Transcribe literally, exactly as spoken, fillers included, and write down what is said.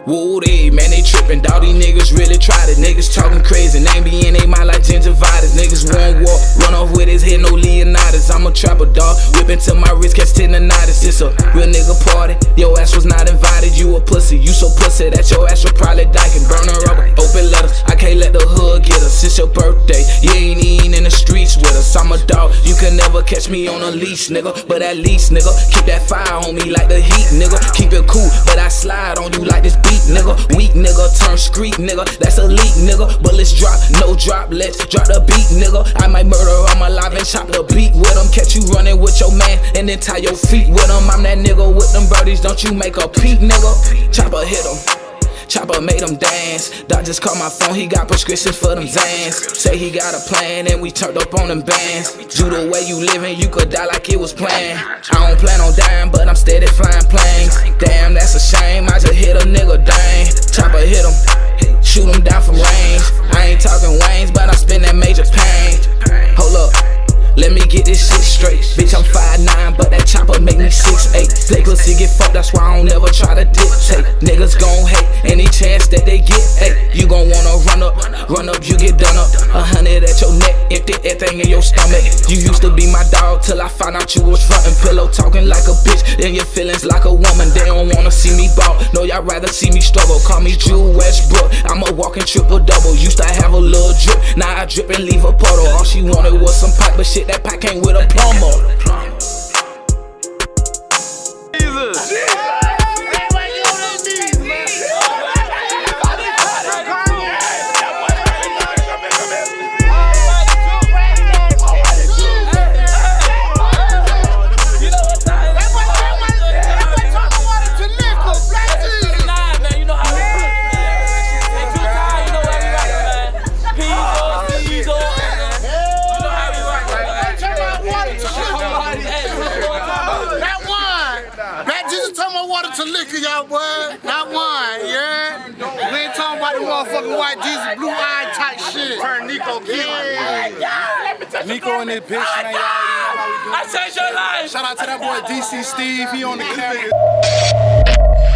Woeday, man, they trippin', dawg, these niggas really tried it. Niggas talking crazy, name be in they mind like gingivitis. Niggas won't walk, run off with his head, no Leonidas. I'm a trapper, dawg, whippin' till my wrist catch tendonitis. It's a real nigga party, your ass was not invited. You a pussy, you so pussy that your ass will probably die. Can burn her rubber, open letters, I can't let the hood get us. It's your birthday, you ain't even in the streets with us. I'm a dog, you can never catch me on a leash, nigga. But at least, nigga, keep that fire on me like the heat, nigga. Keep it cool, but I slide on you like this beat, nigga. Weak nigga, turn street nigga, that's elite nigga. Bullets drop, no drop, let's drop the beat, nigga. I might murder on my live and chop the beat with them. Catch you running with your man and then tie your feet with them. I'm that nigga with them birdies, don't you make a peep, nigga. Chopper hit him, Chopper made him dance. Doc just called my phone, he got prescriptions for them Zans. Say he got a plan and we turned up on them bands. Do the way you living, you could die like it was planned. I don't plan on dying, but I'm steady flying planes. Damn, that's a shame, I just hit a nigga, dang. Chopper hit him, shoot him down from range. I ain't talking Waynes, but I spin that major pain. Hold up, let me get this shit straight. Bitch, I'm five nine, but that chopper make me six eight. Play pussy get fucked, that's why I don't ever try to dictate. Niggas gon' hate any chance that they get. Ay, you gon' wanna run up, run up, you get done up. A hundred at your neck, empty everything in your stomach. You used to be my dog till I found out you was frontin'. Pillow talking like a bitch, then your feelings like a woman. They don't wanna see me ball, no, y'all rather see me struggle. Call me Drew Westbrook, I'm a walking triple double. Used to have a little drip, now I drip and leave a puddle. All she wanted was some pipe, but shit, that pipe came with a plumber. Jesus. Water to liquor, y'all, boy. Not one, yeah? We ain't talking about the motherfucking white Jesus, blue eye type shit. Turn Nico kid. Yeah. Nico in this bitch, man. Y'all already know how we do. I changed your life. Shout out to that boy D C Steve, he on the camera.